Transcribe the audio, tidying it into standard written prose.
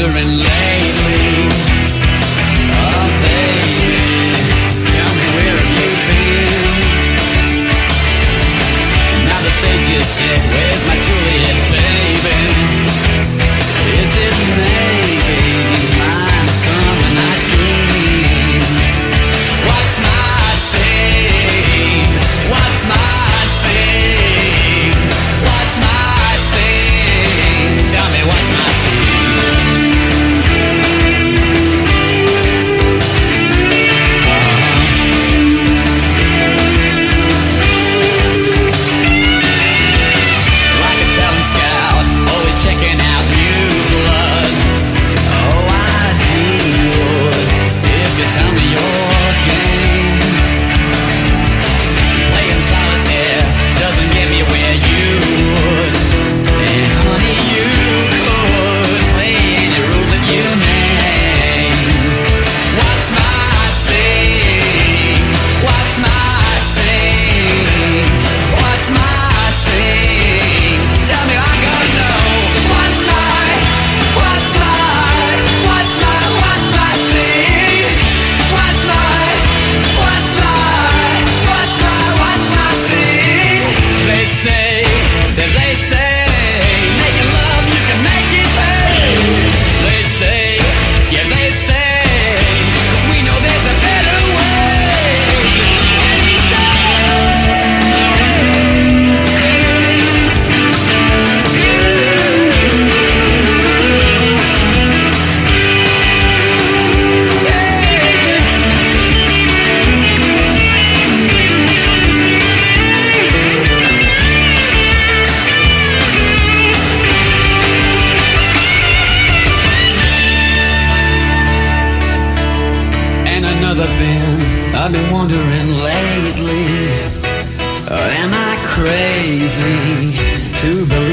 wondering lately. Oh baby, tell me where have you been? Now the stage is set, where's my Juliet, baby? Is it maybe mine summer night's dream? What's my sin? What's my sin? What's my sin? Tell me what's my sin? Like a talent scout, always checking out new blood. Oh, I would if you tell me your game. Playing solitaire doesn't get me where you would. And honey, you could play any rules that you name. What's my sin? What's my sin? What's my sin? Tell me, I gotta know. What's my sin? What's my sin? They say, making love you can make it pay. They say, yeah they say, we know there's a better way. Every And another thing I've been wondering lately, am I crazy to believe